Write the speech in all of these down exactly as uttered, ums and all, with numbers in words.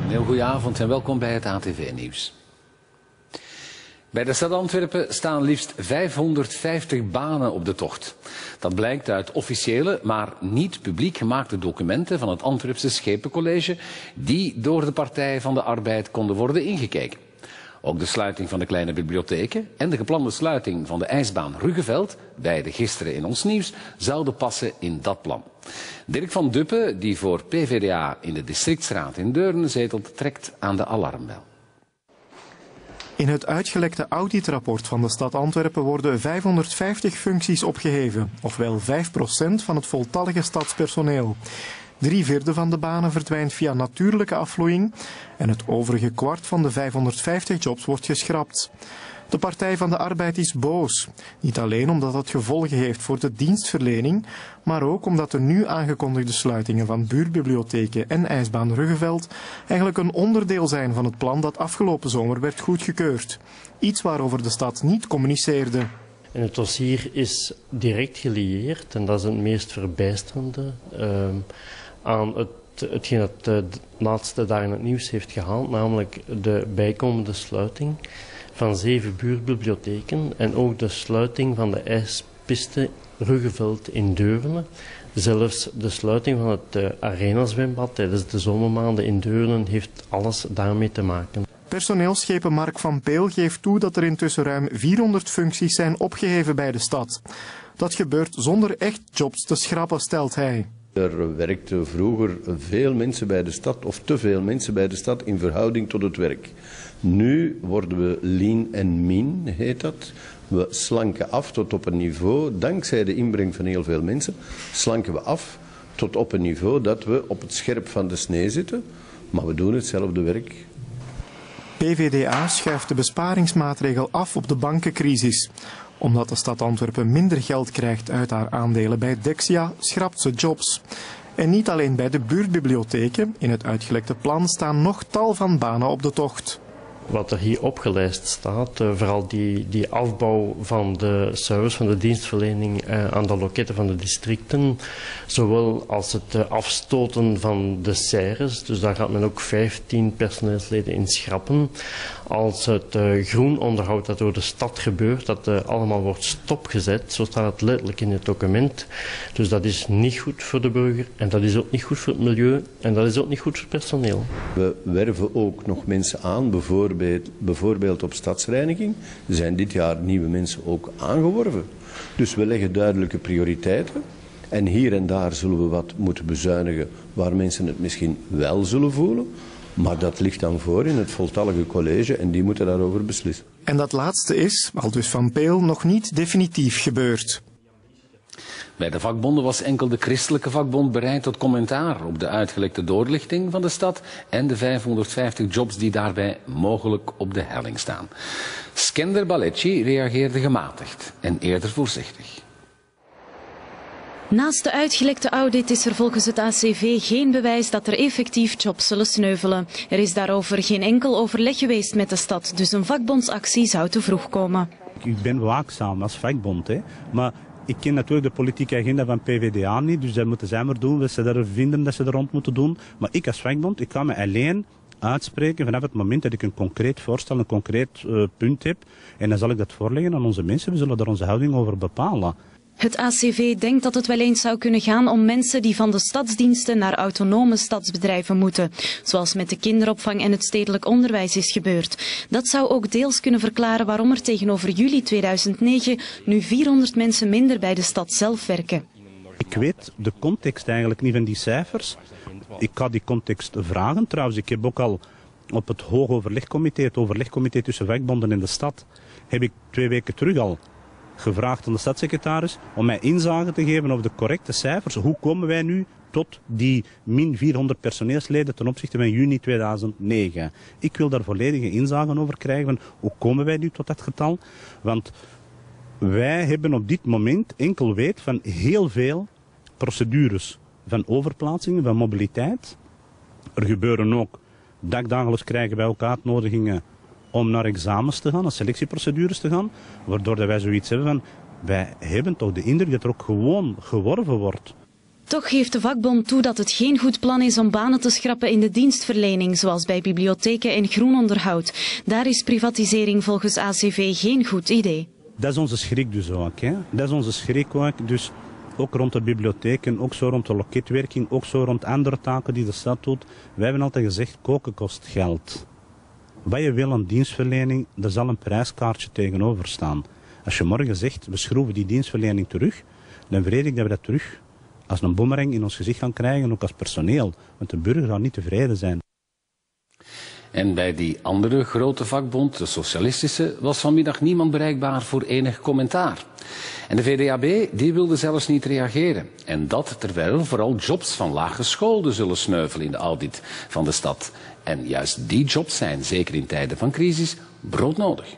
Een heel goede avond en welkom bij het A T V-nieuws. Bij de stad Antwerpen staan liefst vijfhonderdvijftig banen op de tocht. Dat blijkt uit officiële, maar niet publiek gemaakte documenten van het Antwerpse Schepencollege, die door de Partij van de Arbeid konden worden ingekeken. Ook de sluiting van de kleine bibliotheken en de geplande sluiting van de ijsbaan Ruggeveld, beide gisteren in ons nieuws, zouden passen in dat plan. Dirk van Duppen, die voor P V D A in de districtsraad in Deurne zetelt, trekt aan de alarmbel. In het uitgelekte auditrapport van de stad Antwerpen worden vijfhonderdvijftig functies opgeheven, ofwel vijf procent van het voltallige stadspersoneel. Drie vierde van de banen verdwijnt via natuurlijke afvloeiing en het overige kwart van de vijfhonderdvijftig jobs wordt geschrapt. De Partij van de Arbeid is boos. Niet alleen omdat het gevolgen heeft voor de dienstverlening, maar ook omdat de nu aangekondigde sluitingen van buurtbibliotheken en ijsbaan Ruggeveld eigenlijk een onderdeel zijn van het plan dat afgelopen zomer werd goedgekeurd. Iets waarover de stad niet communiceerde. En het dossier is direct gelieerd, en dat is het meest verbijsterende, uh, aan het, hetgeen dat de laatste dagen in het nieuws heeft gehaald, namelijk de bijkomende sluiting van zeven buurtbibliotheken en ook de sluiting van de ijspiste Ruggeveld in Deurne. Zelfs de sluiting van het uh, arenazwembad tijdens de zomermaanden in Deurne heeft alles daarmee te maken. Personeelsschepen Mark van Peel geeft toe dat er intussen ruim vierhonderd functies zijn opgeheven bij de stad. Dat gebeurt zonder echt jobs te schrappen, stelt hij. Er werkten vroeger veel mensen bij de stad, of te veel mensen bij de stad, in verhouding tot het werk. Nu worden we lean en mean, heet dat. We slanken af tot op een niveau, dankzij de inbreng van heel veel mensen, slanken we af tot op een niveau dat we op het scherp van de snee zitten, maar we doen hetzelfde werk. P V D A schuift de besparingsmaatregel af op de bankencrisis. Omdat de stad Antwerpen minder geld krijgt uit haar aandelen bij Dexia, schrapt ze jobs. En niet alleen bij de buurtbibliotheken, in het uitgelekte plan staan nog tal van banen op de tocht. Wat er hier opgelijst staat, uh, vooral die, die afbouw van de service, van de dienstverlening uh, aan de loketten van de districten, zowel als het uh, afstoten van de serres, dus daar gaat men ook vijftien personeelsleden in schrappen, als het uh, groen onderhoud dat door de stad gebeurt, dat uh, allemaal wordt stopgezet, zo staat het letterlijk in het document. Dus dat is niet goed voor de burger en dat is ook niet goed voor het milieu en dat is ook niet goed voor het personeel. We werven ook nog mensen aan, bijvoorbeeld Bijvoorbeeld op stadsreiniging. Er zijn dit jaar nieuwe mensen ook aangeworven. Dus we leggen duidelijke prioriteiten. En hier en daar zullen we wat moeten bezuinigen waar mensen het misschien wel zullen voelen. Maar dat ligt dan voor in het voltallige college en die moeten daarover beslissen. En dat laatste is, aldus Van Peel, nog niet definitief gebeurd. Bij de vakbonden was enkel de christelijke vakbond bereid tot commentaar op de uitgelekte doorlichting van de stad en de vijfhonderdvijftig jobs die daarbij mogelijk op de helling staan. Skender Baleci reageerde gematigd en eerder voorzichtig. Naast de uitgelekte audit is er volgens het A C V geen bewijs dat er effectief jobs zullen sneuvelen. Er is daarover geen enkel overleg geweest met de stad, dus een vakbondsactie zou te vroeg komen. Ik ben waakzaam als vakbond, hè, maar ik ken natuurlijk de politieke agenda van P V D A niet, dus dat moeten zij maar doen wat ze daar vinden dat ze er rond moeten doen. Maar ik als vakbond, ik kan me alleen uitspreken vanaf het moment dat ik een concreet voorstel, een concreet uh, punt heb. En dan zal ik dat voorleggen aan onze mensen, we zullen daar onze houding over bepalen. Het A C V denkt dat het wel eens zou kunnen gaan om mensen die van de stadsdiensten naar autonome stadsbedrijven moeten, zoals met de kinderopvang en het stedelijk onderwijs is gebeurd. Dat zou ook deels kunnen verklaren waarom er tegenover juli tweeduizend negen nu vierhonderd mensen minder bij de stad zelf werken. Ik weet de context eigenlijk niet van die cijfers. Ik ga die context vragen. Trouwens, ik heb ook al op het hoogoverlegcomité, het overlegcomité tussen vakbonden en de stad, heb ik twee weken terug al gevraagd aan de stadssecretaris om mij inzage te geven over de correcte cijfers. Hoe komen wij nu tot die min vierhonderd personeelsleden ten opzichte van juni tweeduizend negen? Ik wil daar volledige inzage over krijgen. Van hoe komen wij nu tot dat getal? Want wij hebben op dit moment enkel weet van heel veel procedures van overplaatsingen, van mobiliteit. Er gebeuren ook dagdagelijks krijgen wij ook uitnodigingen om naar examens te gaan, naar selectieprocedures te gaan, waardoor wij zoiets hebben van, wij hebben toch de indruk dat er ook gewoon geworven wordt. Toch geeft de vakbond toe dat het geen goed plan is om banen te schrappen in de dienstverlening, zoals bij bibliotheken en groenonderhoud. Daar is privatisering volgens A C V geen goed idee. Dat is onze schrik dus ook. Hè? Dat is onze schrik ook. Dus ook rond de bibliotheken, ook zo rond de loketwerking, ook zo rond andere taken die de stad doet. Wij hebben altijd gezegd, koken kost geld. Wat je wil aan dienstverlening, daar zal een prijskaartje tegenover staan. Als je morgen zegt, we schroeven die dienstverlening terug, dan vrees ik dat we dat terug als een boemerang in ons gezicht gaan krijgen, ook als personeel. Want de burger zal niet tevreden zijn. En bij die andere grote vakbond, de socialistische, was vanmiddag niemand bereikbaar voor enig commentaar. En de V D A B die wilde zelfs niet reageren. En dat terwijl vooral jobs van laaggeschoolden zullen sneuvelen in de audit van de stad. En juist die jobs zijn, zeker in tijden van crisis, broodnodig.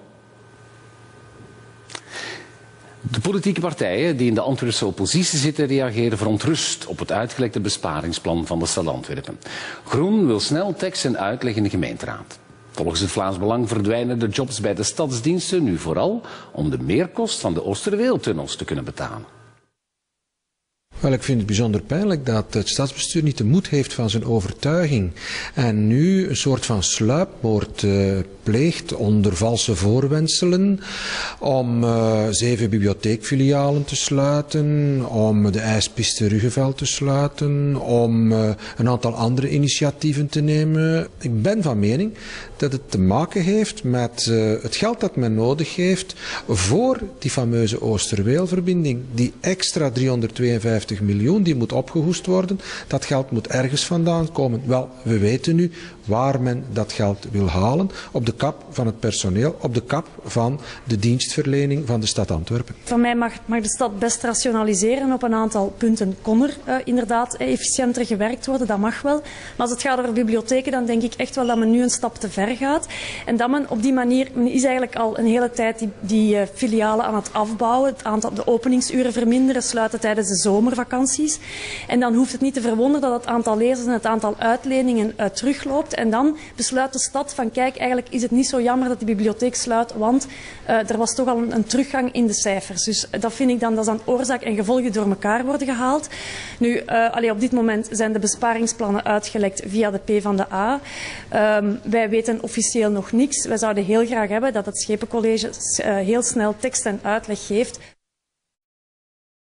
De politieke partijen die in de Antwerpse oppositie zitten reageren verontrust op het uitgelekte besparingsplan van de stad Antwerpen. Groen wil snel tekst en uitleg in de gemeenteraad. Volgens het Vlaams Belang verdwijnen de jobs bij de stadsdiensten nu vooral om de meerkost van de Oosterweeltunnels te kunnen betalen. Wel, ik vind het bijzonder pijnlijk dat het stadsbestuur niet de moed heeft van zijn overtuiging en nu een soort van sluipmoord uh, pleegt onder valse voorwendselen om uh, zeven bibliotheekfilialen te sluiten, om de ijspiste Ruggeveld te sluiten, om uh, een aantal andere initiatieven te nemen. Ik ben van mening dat het te maken heeft met uh, het geld dat men nodig heeft voor die fameuze Oosterweelverbinding, die extra driehonderdtweeënvijftig miljoen die moet opgehoest worden. Dat geld moet ergens vandaan komen. Wel, we weten nu waar men dat geld wil halen. Op de kap van het personeel, op de kap van de dienstverlening van de stad Antwerpen. Van mij mag, mag de stad best rationaliseren. Op een aantal punten kon er uh, inderdaad efficiënter gewerkt worden, dat mag wel. Maar als het gaat over bibliotheken, dan denk ik echt wel dat men nu een stap te ver gaat. En dat men op die manier, men is eigenlijk al een hele tijd die, die uh, filialen aan het afbouwen, het aantal, de openingsuren verminderen, sluiten tijdens de zomervakanties. En dan hoeft het niet te verwonderen dat het aantal lezers en het aantal uitleningen uh, terugloopt. En dan besluit de stad van kijk, eigenlijk is het niet zo jammer dat de bibliotheek sluit, want uh, er was toch al een, een teruggang in de cijfers. Dus uh, dat vind ik dan, dat is dan oorzaak en gevolgen door elkaar worden gehaald. Nu, uh, allee, op dit moment zijn de besparingsplannen uitgelekt via de P van de A. Um, wij weten officieel nog niks. Wij zouden heel graag hebben dat het Schepencollege uh, heel snel tekst en uitleg geeft.